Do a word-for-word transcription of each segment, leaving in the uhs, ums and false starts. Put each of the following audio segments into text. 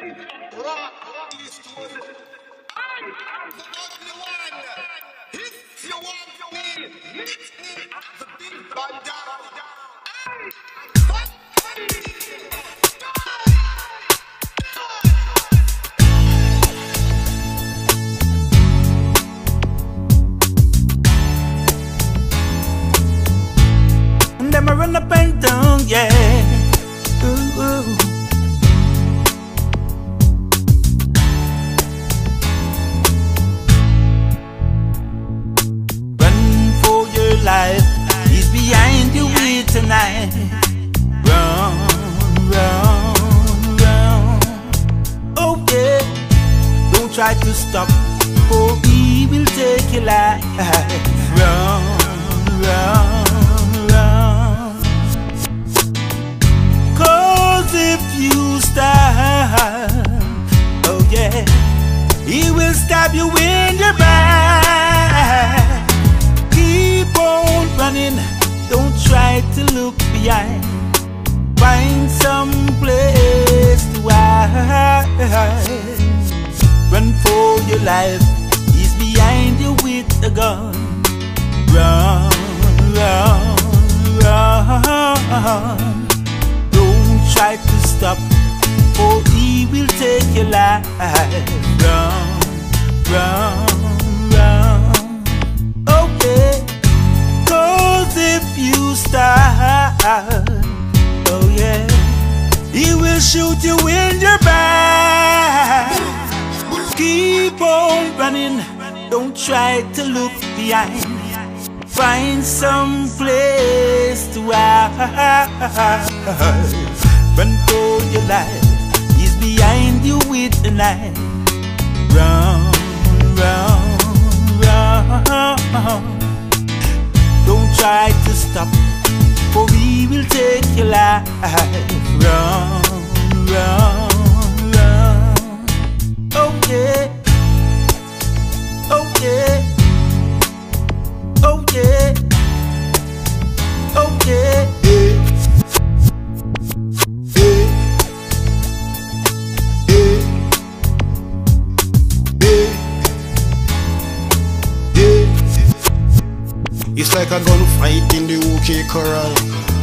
If you want to win, meet me at the big bandana. And then I run up and down, yeah. Ooh, ooh. Life is behind you with tonight. Run, run, run. Oh yeah, don't try to stop, for he will take your life. Run, run, run. Cause if you stop, oh yeah, he will stab you in your back. Running, don't try to look behind. Find some place to hide. Run for your life, he's behind you with a gun. Run, run, run. Don't try to stop, or he will take your life. Run, run, run. Okay. If you start, oh yeah, he will shoot you in your back. Keep on running, don't try to look behind. Find some place to hide. Run for your life, he's behind you with the knife. Run, run, run. Don't try to stop, for we will take your life. Run, run, run. Oh yeah, oh yeah, oh yeah, oh yeah. It's like a gunfight in the U K corral.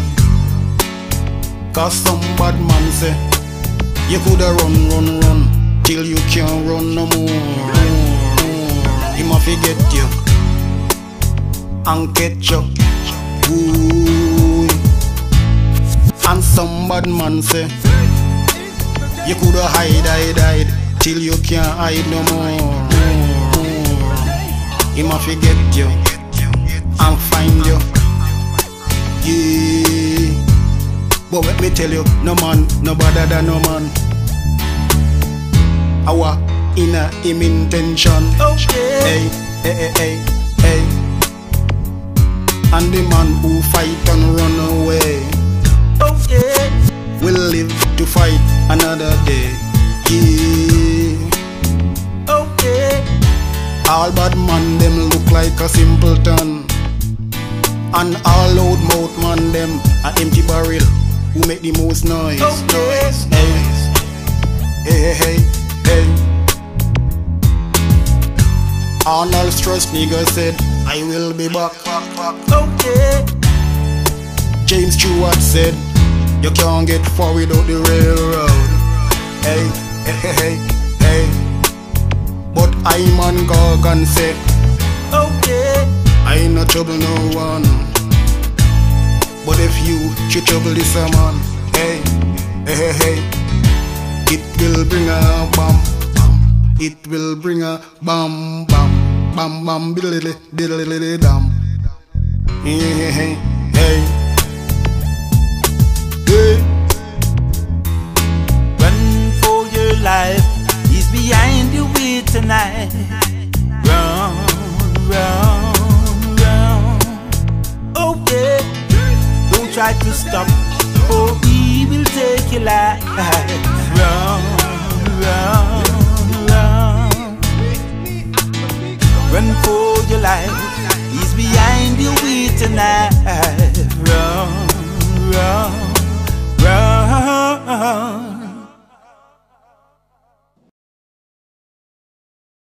Cause some bad man say you coulda run, run, run till you can't run no more. He ma forget you and catch you. Ooh. And some bad man say you coulda hide, hide, hide till you can't hide no more. He ma forget you and find you, yeah. But let me tell you, no man, no better than no man. Our inner him intention, okay. Hey, hey, hey, hey, hey. And the man who fight and run away, okay, will live to fight another day, yeah. Okay. All bad man them look like a simpleton, and all loud mouth man them a empty barrel who make the most noise. Okay. Noise. Hey, hey, hey, hey. Arnold Schwarzenegger said, I will be back. Okay. James Stewart said, you can't get far without the railroad. Hey, hey, hey, hey. But I man Gorgon said, okay, I ain't no trouble no one. But if you should trouble this a man, hey, hey, hey, hey, it will bring a bam, bam. It will bring a bam, bam, bam, bam, diddly, diddly, diddly, dam. Hey, hey, hey, hey, hey. Run for your life, he's behind you with tonight. Run, run, run. Oh yeah, don't try to stop, for he will take your life. Run, run, run. Run for your life, he's behind you with tonight. Run, run.